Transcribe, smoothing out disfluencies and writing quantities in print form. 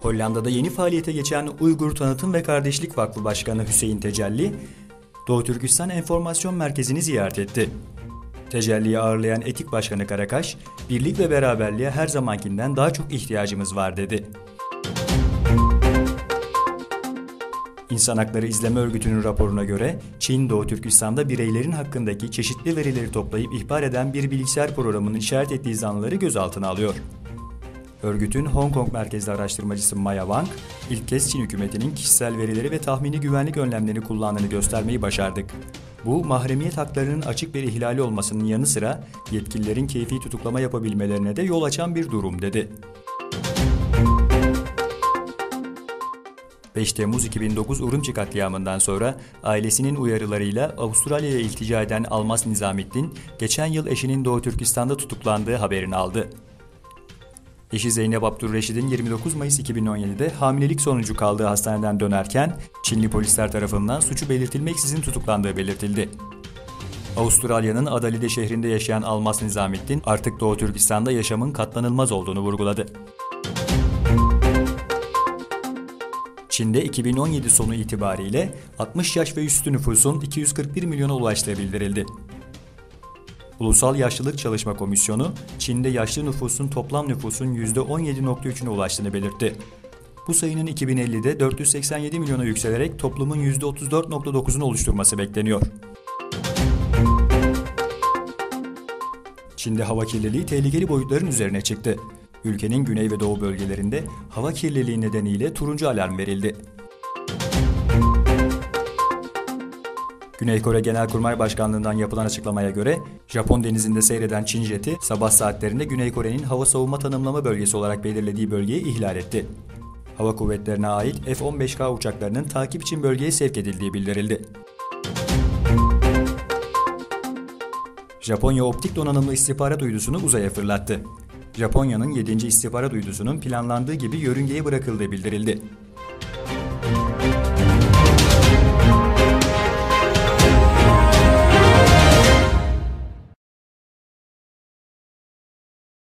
Hollanda'da yeni faaliyete geçen Uygur Tanıtım ve Kardeşlik Vakfı Başkanı Hüseyin Tecelli, Doğu Türkistan Enformasyon Merkezi'ni ziyaret etti. Tecelli'yi ağırlayan Etik Başkanı Karakaş, birlik ve beraberliğe her zamankinden daha çok ihtiyacımız var dedi. İnsan Hakları İzleme Örgütü'nün raporuna göre, Çin, Doğu Türkistan'da bireylerin hakkındaki çeşitli verileri toplayıp ihbar eden bir bilgisayar programının işaret ettiği zanlıları gözaltına alıyor. Örgütün Hong Kong merkezli araştırmacısı Maya Wang, ilk kez Çin hükümetinin kişisel verileri ve tahmini güvenlik önlemlerini kullandığını göstermeyi başardık. Bu, mahremiyet haklarının açık bir ihlali olmasının yanı sıra yetkililerin keyfi tutuklama yapabilmelerine de yol açan bir durum, dedi. 5 Temmuz 2009 Urumçi katliamından sonra ailesinin uyarılarıyla Avustralya'ya iltica eden Almas Nizamettin, geçen yıl eşinin Doğu Türkistan'da tutuklandığı haberini aldı. Eşi Zeynep Abdurreşid'in 29 Mayıs 2017'de hamilelik sonucu kaldığı hastaneden dönerken Çinli polisler tarafından suçu belirtilmeksizin tutuklandığı belirtildi. Avustralya'nın Adelaide şehrinde yaşayan Almas Nizamettin artık Doğu Türkistan'da yaşamın katlanılmaz olduğunu vurguladı. Çin'de 2017 sonu itibariyle 60 yaş ve üstü nüfusun 241 milyona ulaştığı bildirildi. Ulusal Yaşlılık Çalışma Komisyonu, Çin'de yaşlı nüfusun toplam nüfusun %17.3'üne ulaştığını belirtti. Bu sayının 2050'de 487 milyona yükselerek toplumun %34.9'unu oluşturması bekleniyor. Çin'de hava kirliliği tehlikeli boyutların üzerine çıktı. Ülkenin güney ve doğu bölgelerinde hava kirliliği nedeniyle turuncu alarm verildi. Güney Kore Genelkurmay Başkanlığı'ndan yapılan açıklamaya göre, Japon denizinde seyreden Çin jeti sabah saatlerinde Güney Kore'nin hava savunma tanımlama bölgesi olarak belirlediği bölgeyi ihlal etti. Hava kuvvetlerine ait F-15K uçaklarının takip için bölgeye sevk edildiği bildirildi. Japonya optik donanımlı istihbarat uydusunu uzaya fırlattı. Japonya'nın 7. istihbarat uydusunun planlandığı gibi yörüngeye bırakıldığı bildirildi.